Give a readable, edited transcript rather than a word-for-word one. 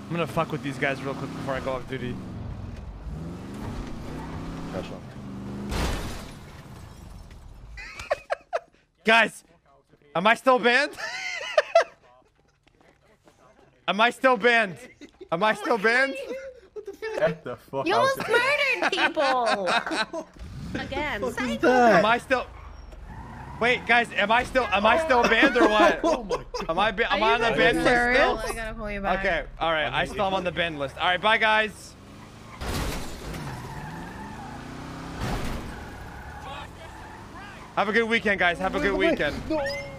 I'm gonna fuck with these guys real quick before I go off duty. Gotcha. Guys, am I still banned? Am I still banned? Am I still banned? Get the fuck You out almost of here. murdered people! Again. Am I still? Wait, guys, am I still banned or what? Oh my God. Am I on the ban list still? I gotta pull you back. Okay, all right. I still am on the ban list. All right, bye guys. Have a good weekend, guys. Have a good weekend. No.